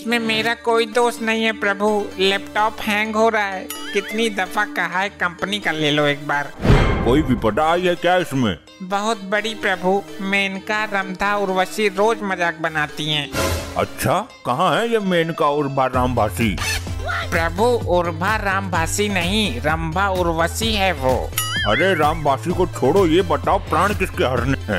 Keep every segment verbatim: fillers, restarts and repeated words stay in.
इसमें मेरा कोई दोष नहीं है प्रभु। लैपटॉप हैंग हो रहा है। कितनी दफा कहा है कंपनी का ले लो एक बार। कोई विपदा आई है क्या इसमें? बहुत बड़ी प्रभु। मेनका, रंधा, उर्वशी रोज मजाक बनाती हैं। अच्छा, कहाँ है ये मेनका उर्वा रामभासी? प्रभु उर्वा रामभासी नहीं, रंभा उर्वशी है वो। अरे रामभासी को छोड़ो, ये बताओ प्राण किसके हरने हैं?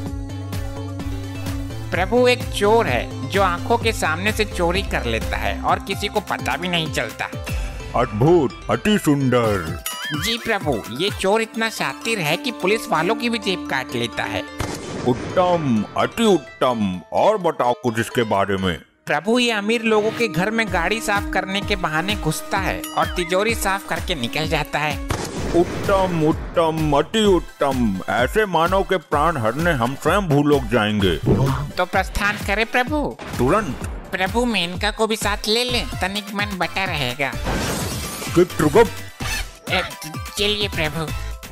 प्रभु एक चोर है जो आंखों के सामने से चोरी कर लेता है और किसी को पता भी नहीं चलता। अद्भुत, अति सुंदर। जी प्रभु, ये चोर इतना शातिर है कि पुलिस वालों की भी जेब काट लेता है। उत्तम, अति उत्तम। और बताओ कुछ इसके बारे में। प्रभु ये अमीर लोगों के घर में गाड़ी साफ करने के बहाने घुसता है और तिजोरी साफ करके निकल जाता है। उत्तम उत्तम, अति उत्तम। ऐसे मानव के प्राण हरने हम स्वयं भूलोक जाएंगे। तो प्रस्थान करे प्रभु। तुरंत। प्रभु मेनका को भी साथ ले लें, तनिक मन बटा रहेगा। चित्रगुप्त। चलिए प्रभु।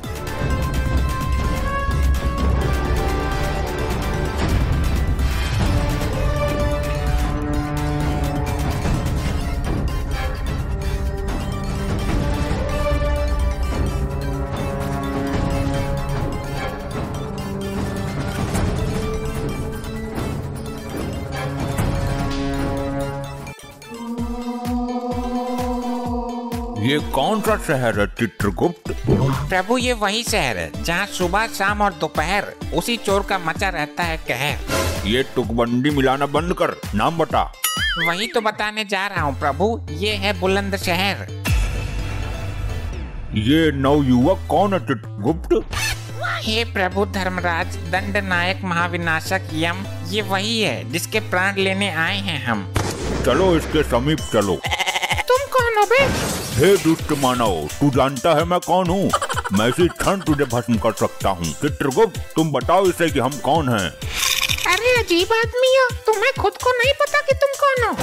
ये कौन सा शहर है चित्रगुप्त? प्रभु ये वही शहर है जहाँ सुबह शाम और दोपहर उसी चोर का मचा रहता है कहर। ये तुकबंदी मिलाना बंद कर, नाम बता। वही तो बताने जा रहा हूँ प्रभु, ये है बुलंद शहर। ये नवयुवक कौन है चित्रगुप्त? हे प्रभु धर्मराज, दंड नायक, महाविनाशक यम, ये वही है जिसके प्राण लेने आए हैं हम। चलो इसके समीप चलो। तुम कौन हो बे? हे दुष्ट मानव, तू जानता है मैं कौन हूँ? मैं इसी क्षण तुझे भस्म कर सकता हूँ। चित्रगुप्त, तुम बताओ इसे कि हम कौन हैं? अरे अजीब आदमी हो, तुम्हें खुद को नहीं पता कि तुम कौन हो?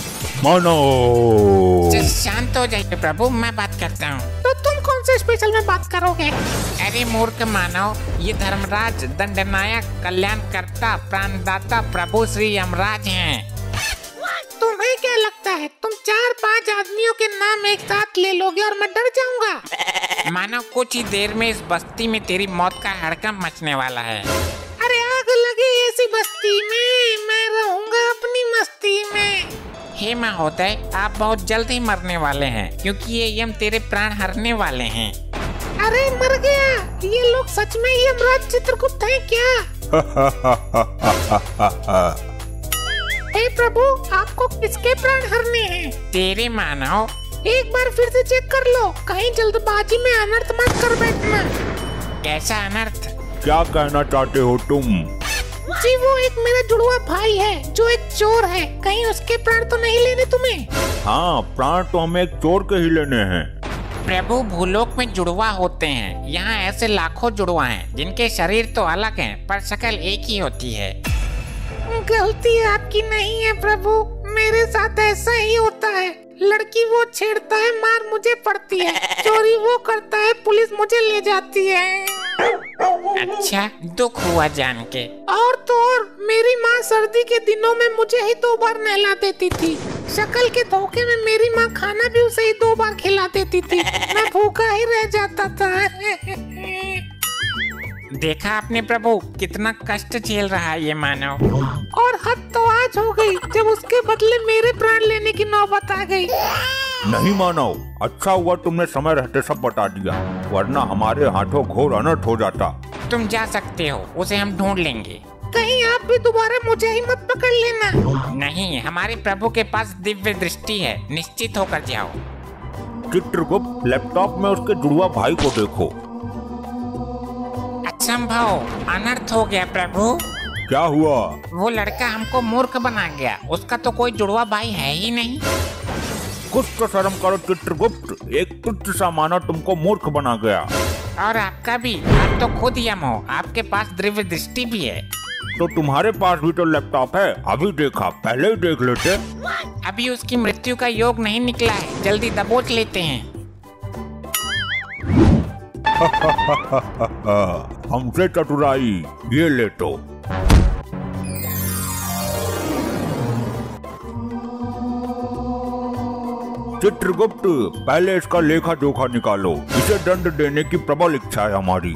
मानव, शांत हो जाइए प्रभु, मैं बात करता हूँ। तो तुम कौन से स्पेशल में बात करोगे? अरे मूर्ख मानव, ये धर्मराज, दंडनायक, कल्याणकर्ता, प्राणदाता प्रभु श्री यमराज हैं। तुम्हें क्या लगता है तुम चार पांच आदमियों के नाम एक साथ ले लोगे और मैं डर जाऊंगा? मानो कुछ ही देर में इस बस्ती में तेरी मौत का हड़कंप मचने वाला है। अरे आग लगी ऐसी बस्ती में, मैं रहूंगा अपनी मस्ती में। हे महोदय, आप बहुत जल्द ही मरने वाले हैं क्योंकि ये यम तेरे प्राण हरने वाले हैं। अरे मर गया, ये लोग सच में यमराज चित्रगुप्त हैं क्या? हे प्रभु, आपको किसके प्राण हरने हैं? तेरे मानव। एक बार फिर से चेक कर लो, कहीं जल्दबाजी में अनर्थ मत कर बैठना। कैसा अनर्थ? क्या कहना चाहते हो तुम? जी वो एक मेरा जुड़वा भाई है जो एक चोर है, कहीं उसके प्राण तो नहीं लेने तुम्हें? हाँ, प्राण तो हमें एक चोर के ही लेने हैं। प्रभु भूलोक में जुड़वा होते हैं, यहाँ ऐसे लाखों जुड़वा हैं जिनके शरीर तो अलग हैं पर शक्ल एक ही होती है। गलती आपकी नहीं है प्रभु, मेरे साथ ऐसा ही होता है। लड़की वो छेड़ता है, मार मुझे पड़ती है। चोरी वो करता है, पुलिस मुझे ले जाती है। अच्छा, दुख हुआ जान के। और तो और मेरी माँ सर्दी के दिनों में मुझे ही दो बार नहला देती थी। शक्ल के धोखे में मेरी माँ खाना भी उसे ही दो बार खिला देती थी। मैं भूखा ही रह जाता था। देखा आपने प्रभु, कितना कष्ट झेल रहा है ये मानव। और हद तो आज हो गई जब उसके बदले मेरे प्राण लेने की नौबत आ गई। नहीं मानव, अच्छा हुआ तुमने समय रहते सब बता दिया, वरना हमारे हाथों घोर अनर्थ हो जाता। तुम जा सकते हो, उसे हम ढूंढ लेंगे। कहीं आप भी दोबारा मुझे ही मत पकड़ लेना। नहीं, हमारे प्रभु के पास दिव्य दृष्टि है, निश्चित होकर जाओ। चित्रगुप्त, लैपटॉप में उसके जुड़वा भाई को देखो। असंभव, अनर्थ हो गया प्रभु। क्या हुआ? वो लड़का हमको मूर्ख बना गया, उसका तो कोई जुड़वा भाई है ही नहीं। कुछ तो शर्म करो चित्रगुप्त, एक तुच्छ सा मानव तुमको मूर्ख बना गया। और आपका भी, आप तो खुद यम हो, आपके पास दिव्य दृष्टि भी है। तो तुम्हारे पास भी तो लैपटॉप है, अभी देखा, पहले ही देख लेते। अभी उसकी मृत्यु का योग नहीं निकला है, जल्दी दबोच लेते हैं। हमसे चतुराई, ये ले तो। चित्रगुप्त, पहले इसका लेखा जोखा निकालो। इसे दंड देने की प्रबल इच्छा है हमारी।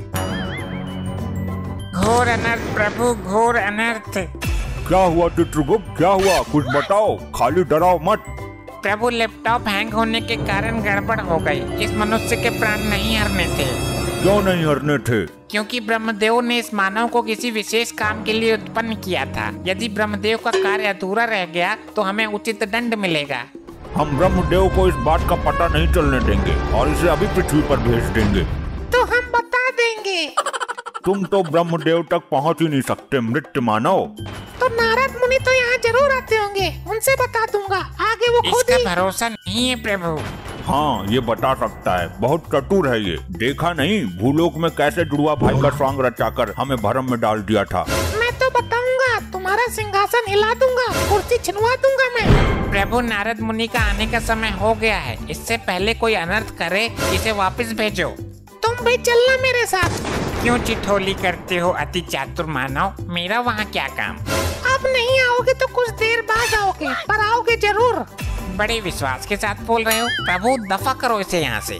घोर अनर्थ प्रभु, घोर अनर्थ। क्या हुआ चित्रगुप्त, क्या हुआ? कुछ बताओ, खाली डराओ मत। प्रभु, लैपटॉप हैंग होने के कारण गड़बड़ हो गई। इस मनुष्य के प्राण नहीं हरने थे। क्यों नहीं हरने थे? क्योंकि ब्रह्मदेव ने इस मानव को किसी विशेष काम के लिए उत्पन्न किया था। यदि ब्रह्मदेव का कार्य अधूरा रह गया तो हमें उचित दंड मिलेगा। हम ब्रह्मदेव को इस बात का पता नहीं चलने देंगे और इसे अभी पृथ्वी पर भेज देंगे। तो हम बता देंगे। तुम तो ब्रह्मदेव तक पहुंच ही नहीं सकते मृत्य मानव। तो नारद मुनि तो यहाँ जरूर आते होंगे, उनसे बता दूंगा। आगे वो खुद ही। इसका भरोसा नहीं है प्रभु। हाँ, ये बता सकता है, बहुत चतुर है ये। देखा नहीं भूलोक में कैसे जुड़वा भाई का स्वांग रचाकर हमें भरम में डाल दिया था। मैं तो बताऊंगा, तुम्हारा सिंहासन हिला दूंगा, कुर्सी छिनवा दूंगा मैं। प्रभु, नारद मुनि का आने का समय हो गया है। इससे पहले कोई अनर्थ करे, इसे वापस भेजो। तुम भी चलना मेरे साथ। क्यों चिठोली करते हो अति चातुर मानव? मेरा वहाँ क्या काम? अब नहीं आओगे तो कुछ देर बाद आओगे, पर आओगे जरूर। बड़े विश्वास के साथ बोल रहे हो। प्रभु, दफा करो इसे यहाँ से,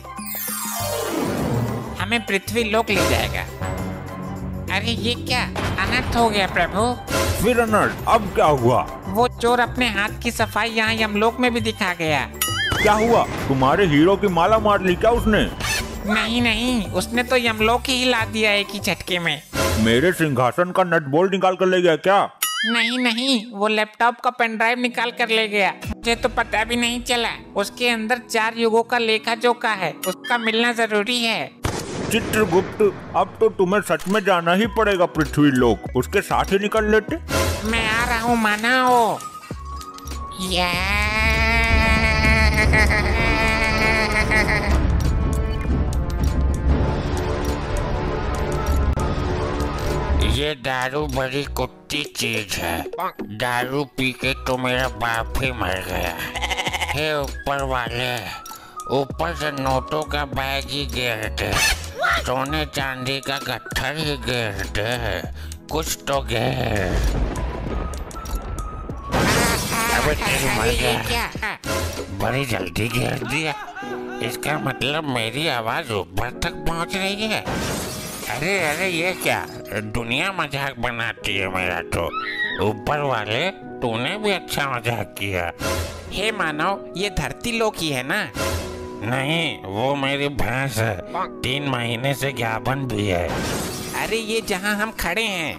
हमें पृथ्वी लोक ले जाएगा। अरे ये क्या अनर्थ हो गया प्रभु? फिर अनर्थ? अब क्या हुआ? वो चोर अपने हाथ की सफाई यहाँ यमलोक में भी दिखा गया। क्या हुआ? तुम्हारे हीरो की माला मार ली क्या उसने? नहीं नहीं, उसने तो यमलोक ही हिला दिया एक ही झटके में। मेरे सिंहासन का नट बोल्ट निकाल कर ले गया क्या? नहीं नहीं, वो लैपटॉप का पेन ड्राइव निकाल कर ले गया। मुझे तो पता भी नहीं चला। उसके अंदर चार युगों का लेखा जोखा है, उसका मिलना जरूरी है। चित्रगुप्त, अब तो तुम्हें सच में जाना ही पड़ेगा पृथ्वी लोक। उसके साथ ही निकल लेते। मैं आ रहा हूँ मानव। ये दारू बड़ी कुत्ती चीज है। दारू पी के तो मेरा बाप ही मर गया। हे ऊपर वाले, ऊपर से नोटों का बैग ही गिर दे, सोने चांदी का गट्ठर ही गिर दे, कुछ तो गिर। अबे तेरी मर गया, बड़ी जल्दी गिर दिया। इसका मतलब मेरी आवाज ऊपर तक पहुंच रही है। अरे अरे ये क्या, दुनिया मजाक बनाती है मेरा तो। ऊपर वाले, तूने भी अच्छा मजाक किया। हे मानव, ये धरती लोक ही है ना? नहीं, वो मेरी भैंस है, तीन महीने से ज्ञापन भी है। अरे ये जहाँ हम खड़े हैं।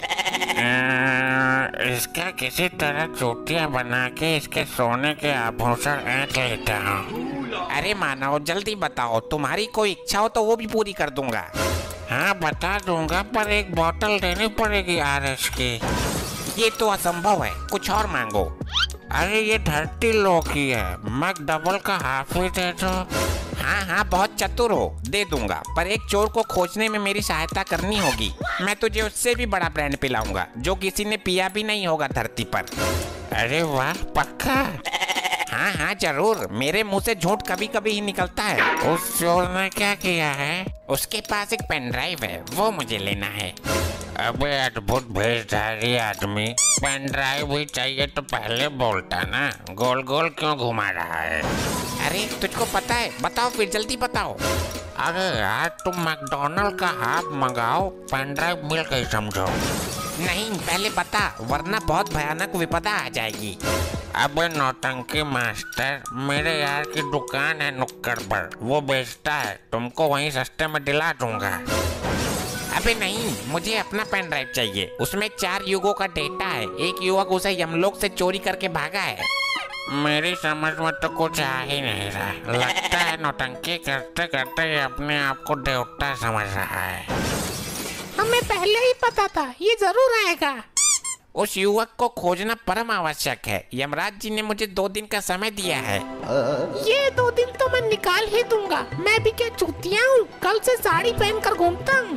आ, इसका किसी तरह चोटियाँ बना के इसके सोने के आभूषण ऐंठ लेता हूँ। अरे मानव, जल्दी बताओ, तुम्हारी कोई इच्छा हो तो वो भी पूरी कर दूंगा। हाँ बता दूंगा, पर एक बोतल देनी पड़ेगी आरएस की। ये तो असंभव है, कुछ और मांगो। अरे ये धरती लोक ही है, मैं डबल का हाफ ही दे दो। हाँ हाँ, बहुत चतुर हो, दे दूंगा, पर एक चोर को खोजने में मेरी सहायता करनी होगी। मैं तुझे उससे भी बड़ा ब्रांड पिलाऊंगा, जो किसी ने पिया भी नहीं होगा धरती पर। अरे वाह, पक्का? हाँ हाँ जरूर, मेरे मुंह से झूठ कभी कभी ही निकलता है। उस चोर ने क्या किया है? उसके पास एक पेन ड्राइव है, वो मुझे लेना है। अबे अद्भुत भेषधारी आदमी, पेन ड्राइव भी चाहिए तो पहले बोलता ना, गोल गोल क्यों घुमा रहा है? अरे तुझको पता है, बताओ फिर, जल्दी बताओ। अरे यार, तुम मैकडोनल्ड का हाफ मंगाओ, पेन ड्राइव मिल गई समझो। नहीं, पहले बता, वरना बहुत भयानक विपदा आ जाएगी। अबे नौटंकी मास्टर, मेरे यार की दुकान है नुक्कड़ पर, वो बेचता है, तुमको वहीं सस्ते में दिला दूंगा। अबे नहीं, मुझे अपना पेन ड्राइव चाहिए, उसमें चार युगों का डेटा है। एक युवक उसे यमलोक से चोरी करके भागा है। मेरी समझ में तो कुछ आ ही नहीं रहा। लगता है नौटंकी करते करते ये अपने आप को देवता समझ रहा है। हमें पहले ही पता था ये जरूर आएगा। उस युवक को खोजना परम आवश्यक है। यमराज जी ने मुझे दो दिन का समय दिया है। ये दो दिन तो मैं निकाल ही दूंगा। मैं भी क्या चूतिया हूँ, कल से साड़ी पहनकर घूमता हूँ।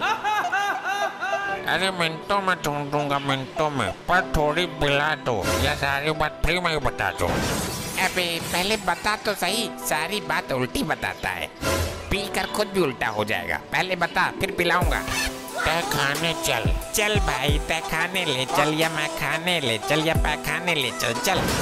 अरे मिनटों में ढूंढ दूंगा, मिनटों में, पर थोड़ी पिला दो या सारी बात फ्री में ही बता दो। अबे पहले बता तो सही, सारी बात उल्टी बताता है, पी कर खुद भी उल्टा हो जाएगा। पहले बता, फिर पिलाऊंगा। तय खाने चल। चल भाई, तय खाने ले चल, या मैं खाने ले चल, या पैखाने ले चल, चल।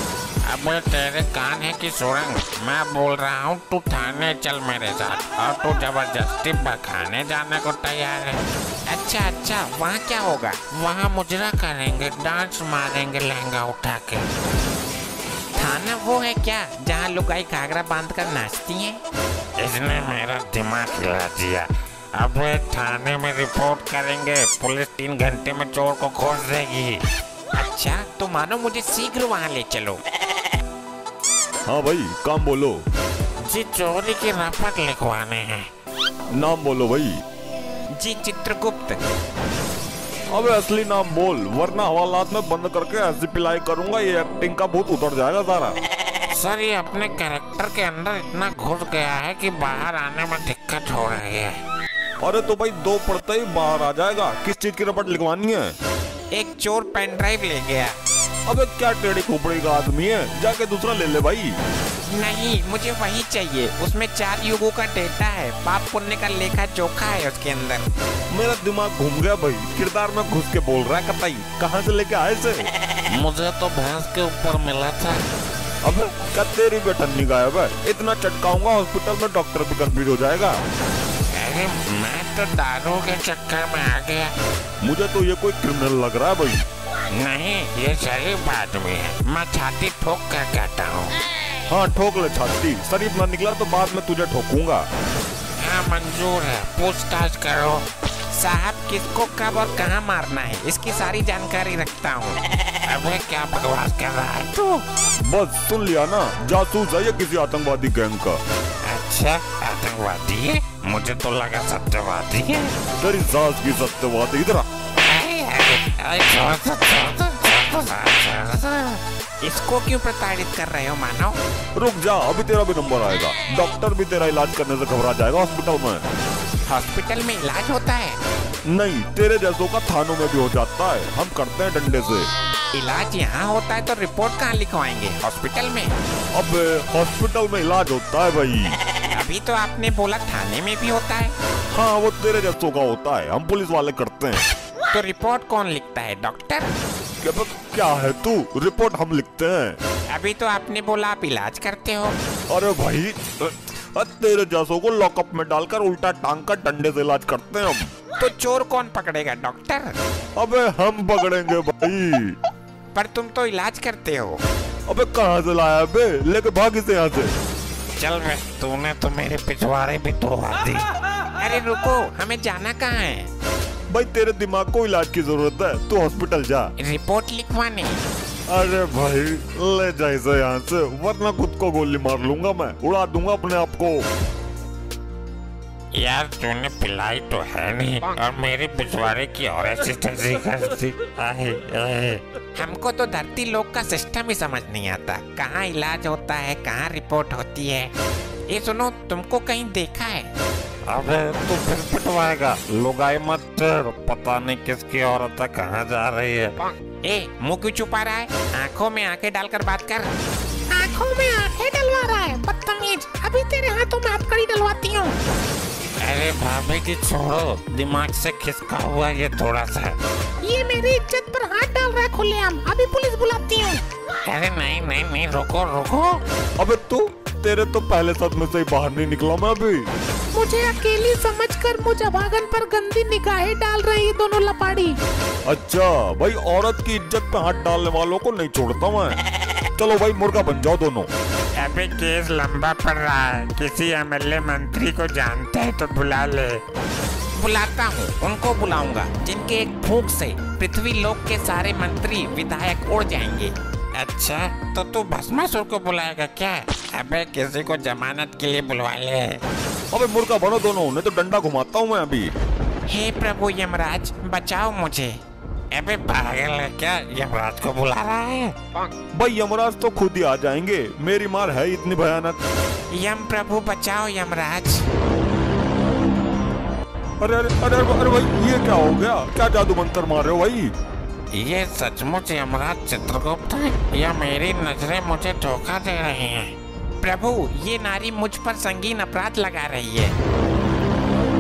अबे तेरे कान है कि सुरंग? मैं बोल रहा हूँ तू थाने चल मेरे साथ, और तू जबरदस्ती बखाने जाने को तैयार है। अच्छा अच्छा, वहाँ क्या होगा? वहाँ मुजरा करेंगे, डांस मारेंगे लहंगा उठा के। थाना वो है क्या जहाँ लुगाई घाघरा बांध कर नाचती हैं? इसने मेरा दिमाग हिला दिया। अब थाने में रिपोर्ट करेंगे, पुलिस तीन घंटे में चोर को खोज देगी। अच्छा तो मानो मुझे शीघ्र वहाँ ले चलो। हाँ भाई, काम बोलो। जी चोरी की रपट लिखवाने हैं। नाम बोलो भाई। जी चित्रगुप्त। अबे असली नाम बोल, वरना हवालात में बंद करके ऐसी पिलाई करूंगा ये एक्टिंग का भूत उतर जाएगा सारा। सर ये अपने कैरेक्टर के अंदर इतना घुस गया है कि बाहर आने में दिक्कत हो रही है। अरे तो भाई दो पढ़ते ही बाहर आ जाएगा। किस चीज की रपट लिखवानी है? एक चोर पेन ड्राइव ले गया। अबे क्या टेढ़ी खोपड़ी का आदमी है, जाके दूसरा ले ले भाई। नहीं, मुझे वही चाहिए। उसमें चार युगों का डेटा है, पाप पुण्य का लेखा जोखा है उसके अंदर। मेरा दिमाग घूम गया भाई, किरदार में घुस के बोल रहा है कतई। कहाँ से लेके आए से? मुझे तो भैंस के ऊपर मिला था। अबे क्या तेरी बेटन्नी गायब है? इतना चटकाऊंगा हॉस्पिटल में डॉक्टर भी कंफ्यूज हो जाएगा। अरे मैं तो दारू के चक्कर में आ गया। मुझे तो ये कोई क्रिमिनल लग रहा है भाई। नहीं, ये शरीफ आदमी है, मैं छाती ठोक कर कहता हूँ। हाँ ठोक ले छाती, शरीफ ना निकला तो बाद में तुझे ठोकूंगा। हाँ मंजूर है, पूछताछ करो। साहब किसको कब और कहाँ मारना है इसकी सारी जानकारी रखता हूँ। अबे क्या बकवास कर रहा है तू? बस सुन लिया ना, जासूस है ये किसी आतंकवादी गैंग का। अच्छा आतंकवादी है? मुझे तो लगा सत्यवादी है। तेरी सास की सत्यवादी। इधर इसको क्यों प्रताड़ित कर रहे हो मानव? रुक जा, अभी तेरा भी नंबर आएगा। डॉक्टर भी तेरा इलाज करने से घबरा जाएगा हॉस्पिटल में। हॉस्पिटल में इलाज होता है? नहीं, तेरे जैसों का थानों में भी हो जाता है, हम करते हैं डंडे से। इलाज यहाँ होता है तो रिपोर्ट कहाँ लिखवाएंगे? हॉस्पिटल में? अब हॉस्पिटल में इलाज होता है भाई। अभी तो आपने बोला थाने में भी होता है। हाँ वो तेरे जैसों का होता है, हम पुलिस वाले करते हैं। तो रिपोर्ट कौन लिखता है, डॉक्टर? क्या, क्या है तू? रिपोर्ट हम लिखते हैं। अभी तो आपने बोला आप इलाज करते हो। अरे भाई तेरे जैसों को लॉकअप में डालकर उल्टा टांग कर डंडे से इलाज करते हैं हम। तो चोर कौन पकड़ेगा डॉक्टर? अबे हम पकड़ेंगे भाई। पर तुम तो इलाज करते हो। अबे कहाँ से लाया बे? लेके भाग इसे यहाँ से। चल बे, तूने तो मेरे पिछवाड़े भी तोड़ा दी। अरे रुको, हमें जाना कहाँ है? भाई तेरे दिमाग को इलाज की जरूरत है, तू हॉस्पिटल जा। रिपोर्ट लिखवाने? अरे भाई ले जा इसे यहाँ से, वरना खुद को गोली मार लूंगा मैं, उड़ा दूंगा अपने आप को। यार तूने पिलाई तो है नहीं, और मेरे पिछवाड़े की और ऐसी तैसी करती। आहे, आहे। हमको तो धरती लोक का सिस्टम ही समझ नहीं आता, कहाँ इलाज होता है, कहाँ रिपोर्ट होती है। ये सुनो, तुमको कहीं देखा है? अबे तू फिर पिटवाएगा, लुगाई मत तेड़, पता नहीं किसकी औरत कहाँ जा रही है। ए, मुंह क्यों छुपा रहा है? आंखों में आंखें डालकर बात कर। आंखों में आंखें डलवा रहा है, बदतमीज। अभी तेरे हाथों में हथकड़ी डलवाती हूँ। अरे भाभी जी छोड़ो, दिमाग से खिसका हुआ ये थोड़ा सा। ये मेरी इज्जत पर हाथ डाल रहा है खुलेआम, अभी पुलिस बुलाती हूँ। अरे नहीं नहीं नहीं, रुको रुको। अबे तू, तेरे तो पहले सदमे से ही बाहर नहीं निकला मैं अभी। मुझे अकेली समझकर मुझे भागन पर गंदी निगाहें डाल रही दोनों लपाड़ी। अच्छा भाई, औरत की इज्जत पे हाथ डालने वालों को नहीं छोड़ता मैं। चलो भाई मुर्गा बन जाओ दोनों। अबे केस लंबा पड़ रहा है, किसी एमएलए मंत्री को जानते है तो बुला ले। बुलाता हूँ, उनको बुलाऊंगा जिनके एक फूंक से पृथ्वी लोक के सारे मंत्री विधायक उड़ जाएंगे। अच्छा तो तू भस्मासुर को बुलाएगा क्या? अबे किसी को जमानत के लिए बुलवा ले। अबे मुर्गा बनो दोनों, नहीं तो डंडा घुमाता हूँ मैं अभी। हे प्रभु यमराज, बचाओ मुझे। अबे पागल है क्या, यमराज को बुला रहा है? भाई यमराज तो खुद ही आ जाएंगे, मेरी मार है इतनी भयानक। यम प्रभु बचाओ यमराज। अरे अरे अरे अरे भाई ये क्या हो गया? क्या जादू मंत्र मार रहे हो भाई? ये सचमुच यमराज चित्रगुप्त है या मेरी नजरें मुझे धोखा दे रही हैं? प्रभु, ये नारी मुझ पर संगीन अपराध लगा रही है।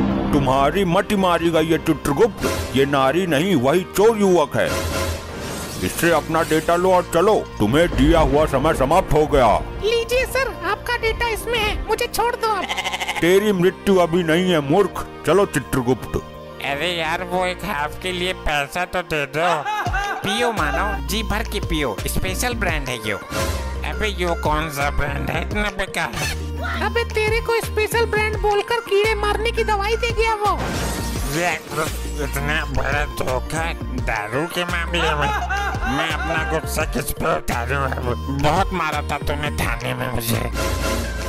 तुम्हारी मटी मारेगा ये चित्रगुप्त, ये नारी नहीं वही चोर युवक है। इससे अपना डेटा लो और चलो, तुम्हें दिया हुआ समय समाप्त हो गया। लीजिए सर, आपका डेटा इसमें है, मुझे छोड़ दो अब। तेरी मृत्यु अभी नहीं है मूर्ख, चलो चित्रगुप्त। अरे यार वो एक हाफ के लिए पैसा तो दे दो। पियो मानव, जी भर के पियो, स्पेशल ब्रांड है यो। अबे यो कौन सा ब्रांड है इतना बेकार? अबे तेरे को स्पेशल ब्रांड बोलकर कीड़े मारने की दवाई दे गया वो। इतना बड़ा धोखा दारू के मामले में। मैं अपना गुस्सा किस पे उतारूं? बहुत मारा था तूने थाने में मुझे।